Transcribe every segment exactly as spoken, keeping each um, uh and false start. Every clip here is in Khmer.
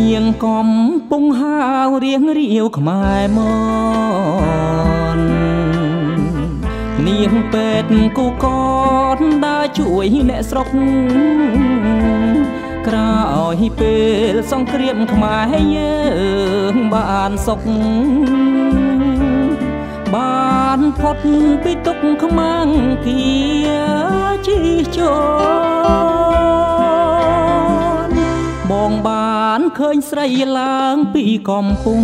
នាងកំពុងហាវរៀងរាវខ្មែរមកនាងពេទ្យគូកតដើរជួយអ្នកស្រុកក្រោយពេលសង្គ្រាមខ្មែរយើងបានសុខបានផុតពីទុក្ខខ្មាំងគាជីជន់បងបានឃើញស្រីឡើងពីកំពុង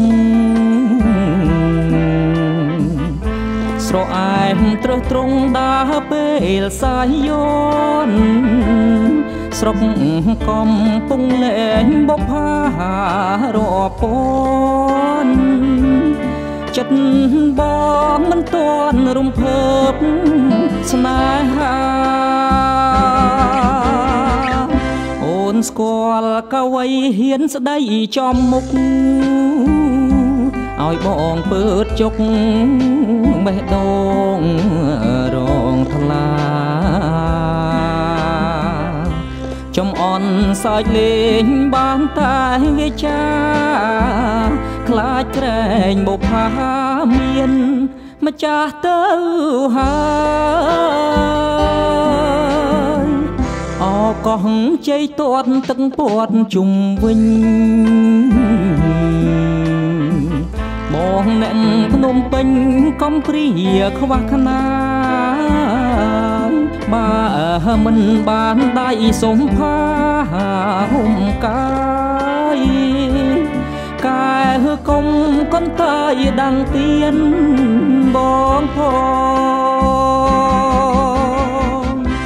ស្រអែមត្រឹសត្រង់ដើរពេលសាយយន់ស្រុកកំពុងលែងបុប្ផារាប់ពាន់ចិត្តបងមិនទាន់រំភើបស្នេហាអូនស្គាល់កវីហ៊ានស្ដីចំមុខឲ្យបងពើតជុកបេះដូងរងថ្លាចំអន់សើចលេងបានតែវាចាខ្លាចក្រែងបុប្ផាមានម្ចាស់ទៅហើយអកោះជ័យទាត់ទឹកពាត់ជុំវិញបងអ្នកភ្នំពេញកំព្រាខ្វះខ្នាបើមិនបានដៃសុំផាហុំកាយកែកុំកន្តើយដាំងទៀនបងផង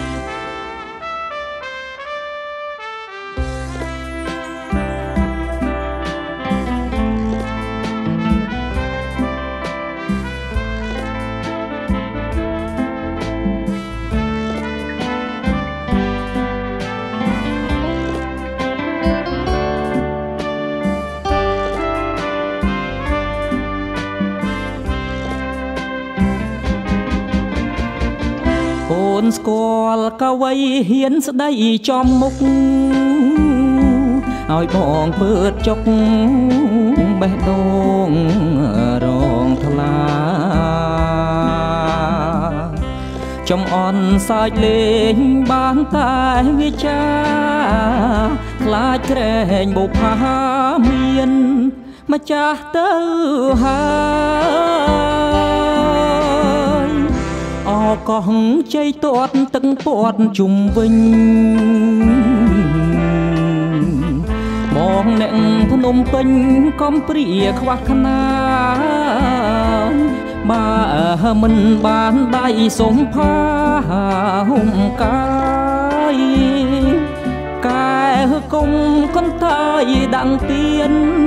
អូនស្គាល់កវីហ៊ានស្ដីចំមុខឲ្យបងពើតចុកបេះដូងរងថ្លាចំអន់សើចលេងបានតែវាចាខ្លាចក្រែងបុប្ផាមានម្ចាស់ទៅហើយអកោះជ័យទាត់ទឹកពាត់ជុំវិញបងអ្នកភ្នំពេញកំព្រាខ្វះខ្នាបើមិនបានដៃសុំផាហុំកាយកែកុំកន្តើយដាំងទៀន